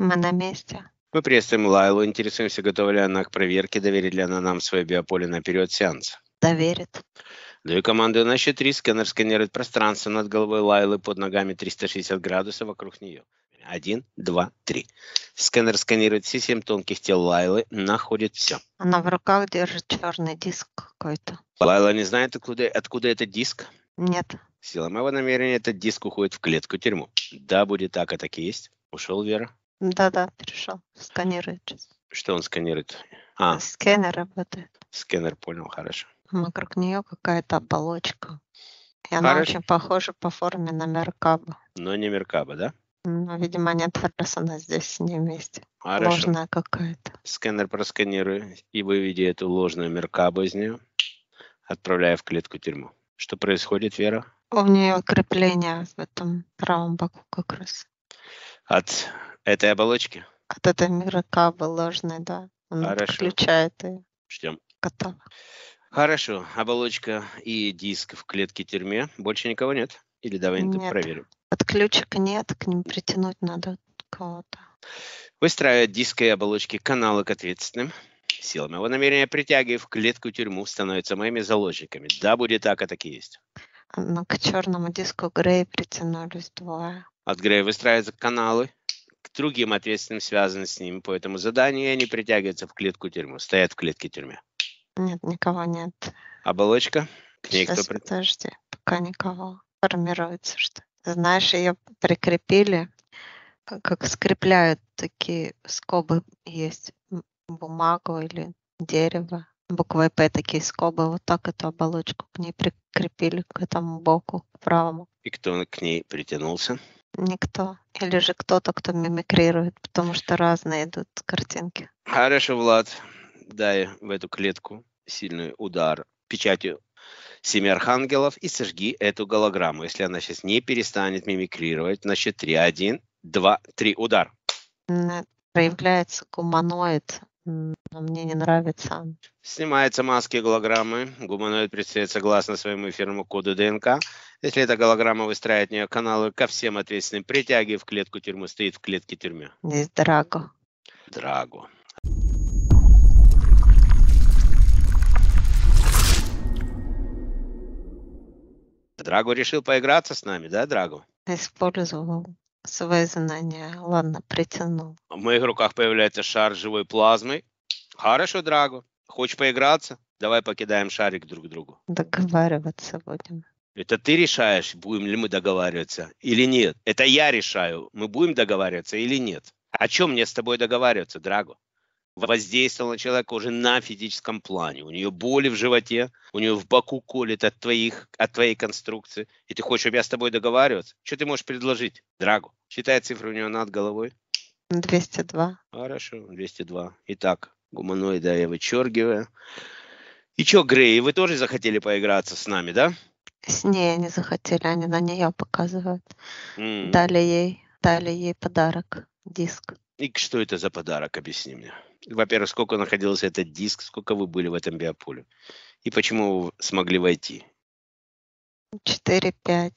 Мы на месте. Мы приветствуем Лайлу, интересуемся, готова ли она к проверке, доверит ли она нам свое биополе на период сеанса. Доверит. Даю команду на счет 3, сканер сканирует пространство над головой Лайлы, под ногами 360 градусов вокруг нее. 1, 2, 3. Сканер сканирует все 7 тонких тел Лайлы, находит все. Она в руках держит черный диск какой-то. Лайла не знает, откуда этот диск. Нет. Сила моего намерения, этот диск уходит в клетку-тюрьму. Да, будет так, и так и есть. Ушел, Вера. Да-да, перешел. Сканирует сейчас. Что он сканирует? Сканер работает. Сканер, понял, хорошо. Вокруг нее какая-то оболочка. И она Хорошо. очень похожа по форме на Меркаба. Но не Меркаба, да? Но, видимо, нет, раз она здесь с ней вместе. Хорошо. Ложная какая-то. Сканер просканирует и выведи эту ложную Меркабу из нее, отправляя в клетку-тюрьму. Что происходит, Вера? У нее крепление в этом правом боку как раз. От этой оболочки? От этой Меркабы ложной, да. Он Хорошо. подключает ее. Ждем. Готово. Хорошо. Оболочка и диск в клетке-тюрьме. Больше никого нет? Или давай Нет. проверим. Подключек нет, к ним притянуть надо кого-то. Выстраивать диск и оболочки каналы к ответственным. Сила моего намерения притягивая в клетку-тюрьму становятся моими заложниками. Да, будет так, и так и есть. Но к черному диску Грей притянулись двое. От Грея выстраиваются каналы к другим ответственным, связанным с ним по этому заданию, и они притягиваются в клетку-тюрьму, стоят в клетке-тюрьме. Нет, никого нет. Оболочка? К ней Сейчас, кто подожди, пока никого. Формируется что. Знаешь, ее прикрепили, как скрепляют такие скобы есть, бумагу или дерево. Буквой П такие скобы, вот так эту оболочку к ней прикрепили, к этому боку, к правому. И кто к ней притянулся? Никто. Или же кто-то, кто мимикрирует, потому что разные идут картинки. Хорошо, Влад, дай в эту клетку сильный удар печатью 7 архангелов и сожги эту голограмму. Если она сейчас не перестанет мимикрировать, на счет 3. 1, 2, 3, удар. Проявляется гуманоид, но мне не нравится. Снимаются маски голограммы. Гуманоид предстает согласно своему эфирному коду ДНК. Если эта голограмма выстраивает в нее каналы ко всем ответственным, притягивая в клетку тюрьмы, стоит в клетке тюрьме. Здесь Драго. Драго. Драго решил поиграться с нами, да, Драго? Использовал свои знания. Ладно, притянул. В моих руках появляется шар живой плазмы. Хорошо, Драго. Хочешь поиграться? Давай покидаем шарик друг другу. Договариваться будем. Это ты решаешь, будем ли мы договариваться или нет. Это я решаю, мы будем договариваться или нет. О чем мне с тобой договариваться, Драго? Воздействовал на человека уже на физическом плане. У нее боли в животе, у нее в боку колет от твоей конструкции. И ты хочешь, чтобы я с тобой договариваться? Что ты можешь предложить, Драго? Считай цифру у нее над головой. 202. Хорошо, 202. Итак, гуманоида я вычеркиваю. И что, Грей, вы тоже захотели поиграться с нами, да? С ней они захотели, они на нее показывают. Дали ей подарок, диск. И что это за подарок, объясни мне. Во-первых, сколько находился этот диск, сколько вы были в этом биополе? И почему вы смогли войти? 4-5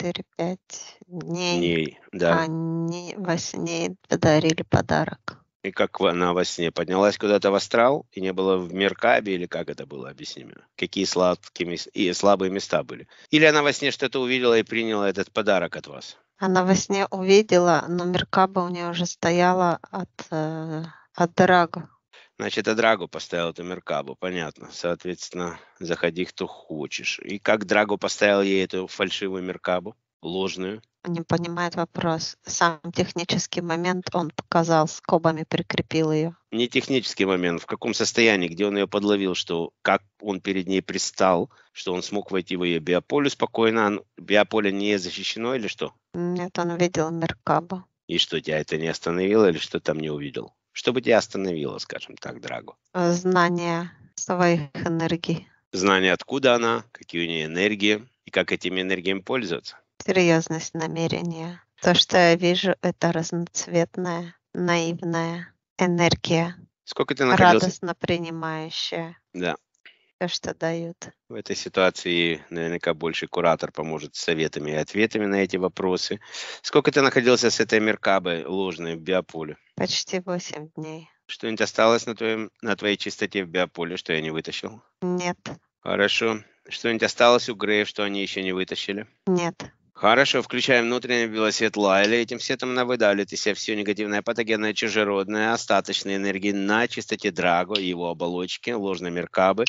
дней. Да. Они во сне подарили подарок. И как она во сне поднялась куда-то в астрал и не было в Меркабе, или как это было, объясни мне. Какие сладкие и слабые места были? Или она во сне что-то увидела и приняла этот подарок от вас? Она во сне увидела, но Меркаба у нее уже стояла от Драго. Значит, Драго поставил эту Меркабу, понятно. Соответственно, заходи, кто хочешь. И как Драго поставил ей эту фальшивую Меркабу, ложную? Не понимает вопрос. Сам технический момент он показал, скобами прикрепил ее. Не технический момент, в каком состоянии, где он ее подловил, что как он перед ней пристал, что он смог войти в ее биополе спокойно, биополе не защищено или что? Нет, он видел Меркабу. И что, тебя это не остановило или что там не увидел? Что бы тебя остановило, скажем так, Драго? Знание своих энергий. Знание, откуда она, какие у нее энергии и как этими энергиями пользоваться. Серьезность намерения. То, что я вижу, это разноцветная, наивная энергия. Сколько ты находился? Радостно принимающая. Да. все, что дают. В этой ситуации наверняка больше куратор поможет с советами и ответами на эти вопросы. Сколько ты находился с этой Меркабой ложной в биополе? Почти 8 дней. Что-нибудь осталось на твоей чистоте в биополе, что я не вытащил? Нет, Хорошо. Что-нибудь осталось у Греев, что они еще не вытащили? нет. Хорошо, включаем внутренний белосвет Лайли. Этим светом она выдавливает из себя все негативное, патогенное, чужеродное, остаточные энергии на чистоте Драго, его оболочки, ложной Меркабы,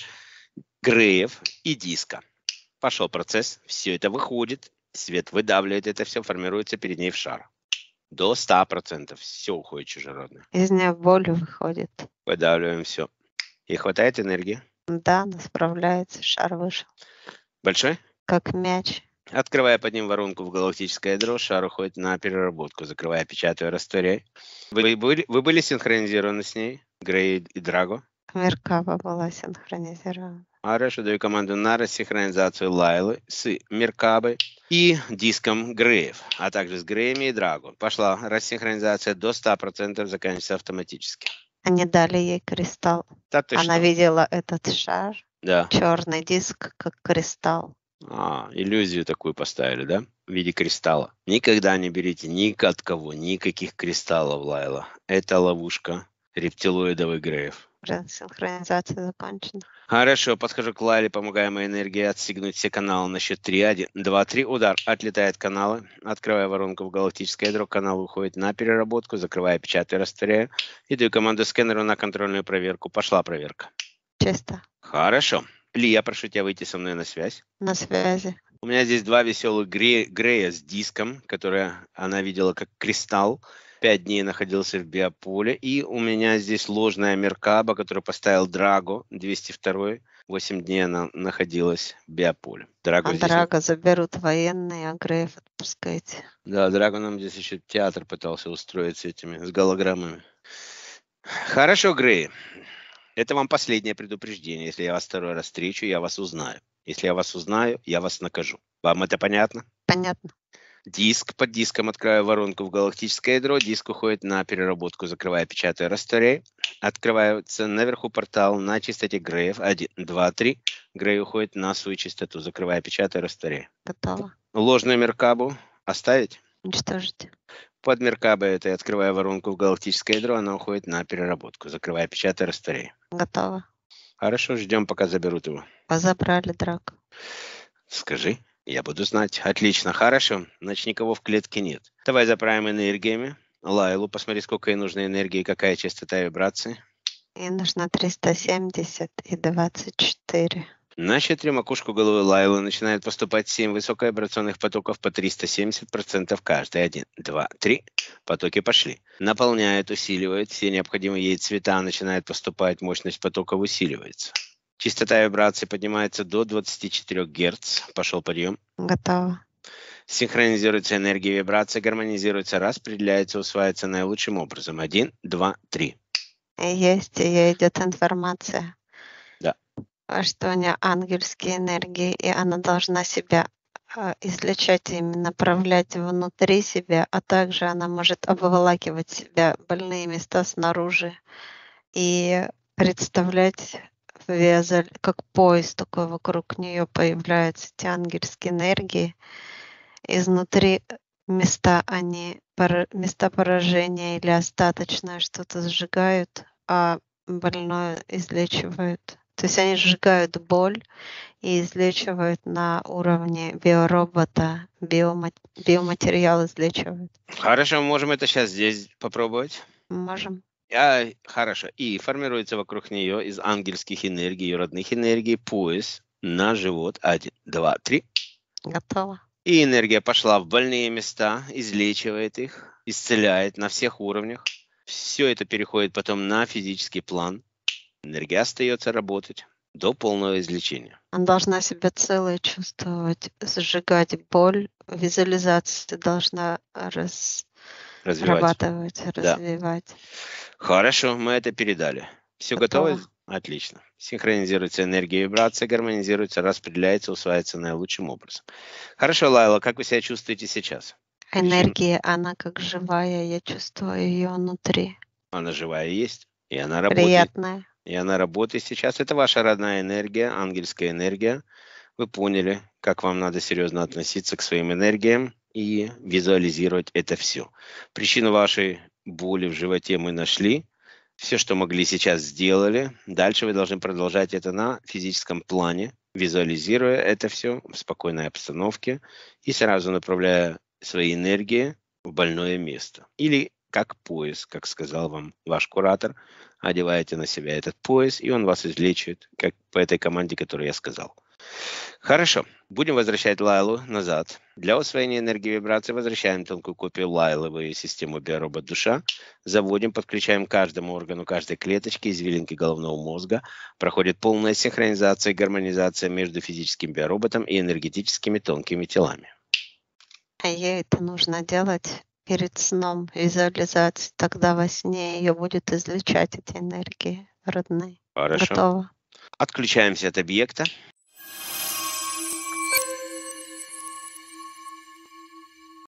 Греев и диска. Пошел процесс, все это выходит, свет выдавливает это все, формируется перед ней в шар. До 100% все уходит чужеродное. Из нее боль выходит. Выдавливаем все. И хватает энергии. Да, она справляется, шар вышел. Большой? Как мяч. Открывая под ним воронку в галактическое ядро, шар уходит на переработку, закрывая, печатаю, растворяй. Вы были синхронизированы с ней, Грей и Драго? Меркаба была синхронизирована. Хорошо, даю команду на рассинхронизацию Лайлы с Меркабой и диском Греев, а также с Греями и Драго. Пошла рассинхронизация до 100%, заканчивается автоматически. Они дали ей кристалл. Да ты Она что? видела этот шар, Да. черный диск, как кристалл. Иллюзию такую поставили, да? В виде кристалла. Никогда не берите ни от кого, никаких кристаллов, Лайла. Это ловушка рептилоидовых Греев. Синхронизация закончена. Хорошо, подхожу к Лайле, помогая моей энергии отстегнуть все каналы на счет 3. 1, 2, 3. Удар. Отлетает каналы. Открывая воронку в галактическое ядро, канал уходит на переработку, закрывая, печатаю, растворяю. И даю команду скэнеру на контрольную проверку. Пошла проверка. Чисто. Хорошо. Ли, я прошу тебя выйти со мной на связь. На связи. У меня здесь два веселых Грея с диском, которые она видела как кристалл. 5 дней находился в биополе. И у меня здесь ложная Меркаба, которую поставил Драго, 202. 8 дней она находилась в биополе. Драго здесь... Драго заберут военные, а Греев отпускайте. Да, Драго нам здесь еще театр пытался устроить с этими, с голограммами. Хорошо, Грей. Это вам последнее предупреждение. Если я вас второй раз встречу, я вас узнаю. Если я вас узнаю, я вас накажу. Вам это понятно? Понятно. Диск. Под диском открываю воронку в галактическое ядро. Диск уходит на переработку, закрывая, печатаю, растворяю. Открывается наверху портал на частоте Греев. 1, 2, 3. Грей уходит на свою частоту, закрывая, печатаю, растворяю. Готово. Ложную Меркабу оставить? Уничтожить. Под Меркабой это я открываю воронку в галактическое ядро. Она уходит на переработку, закрывая, печатаю, растворяю. Готово. Хорошо, ждем, пока заберут его. Позабрали Драго. Скажи, я буду знать. Отлично, хорошо. Значит, никого в клетке нет. Давай заправим энергиями. Лайлу, посмотри, сколько ей нужно энергии, какая частота вибрации. Ей нужно 370 и 24. На щедрую макушку головы Лайлы начинает поступать 7 высоковибрационных потоков по 370% каждый. 1, 2, 3. Потоки пошли. Наполняет, усиливает. Все необходимые ей цвета начинают поступать. Мощность потоков усиливается. Частота вибрации поднимается до 24 Гц. Пошел подъем. Готово. Синхронизируется энергия вибрации, гармонизируется, распределяется, усваивается наилучшим образом. 1, 2, 3. Есть, ей идет информация. Да. Что у нее ангельские энергии, и она должна себя излечать, именно направлять внутри себя, а также она может обволакивать себя больные места снаружи и представлять как пояс такой вокруг нее появляются эти ангельские энергии. Изнутри места поражения или остаточное что-то сжигают, а больное излечивают. То есть они сжигают боль и излечивают на уровне биоробота, биоматериал излечивают. Хорошо, можем это сейчас здесь попробовать. Можем. Хорошо. И формируется вокруг нее из ангельских энергий и родных энергий пояс на живот. 1, 2, 3. Готово. И энергия пошла в больные места, излечивает их, исцеляет на всех уровнях. Все это переходит потом на физический план. Энергия остается работать до полного излечения. Она должна себя целой чувствовать, сжигать боль. Визуализация должна разрабатывать, развивать. Да. Хорошо, мы это передали. Все готово? Отлично. Синхронизируется энергия вибрации, гармонизируется, распределяется, усваивается наилучшим образом. Хорошо, Лайла, как вы себя чувствуете сейчас? Энергия, она как живая, я чувствую ее внутри. Она живая есть, и она работает. Приятная. и она работает сейчас. Это ваша родная энергия, ангельская энергия. Вы поняли, как вам надо серьезно относиться к своим энергиям и визуализировать это все. Причину вашей боли в животе мы нашли. Все, что могли, сейчас сделали. Дальше вы должны продолжать это на физическом плане, визуализируя это все в спокойной обстановке и сразу направляя свои энергии в больное место. Или как пояс, как сказал вам ваш куратор, одеваете на себя этот пояс, и он вас излечит, как по этой команде, которую я сказал. Хорошо. Будем возвращать Лайлу назад. Для усвоения энергии вибрации возвращаем тонкую копию Лайлы в систему биоробот душа. Заводим, подключаем каждому органу, каждой клеточке, извилинки головного мозга. Проходит полная синхронизация и гармонизация между физическим биороботом и энергетическими тонкими телами. А ей это нужно делать перед сном, визуализации. Тогда во сне ее будет излучать эти энергии родные. Хорошо. Готово. Отключаемся от объекта.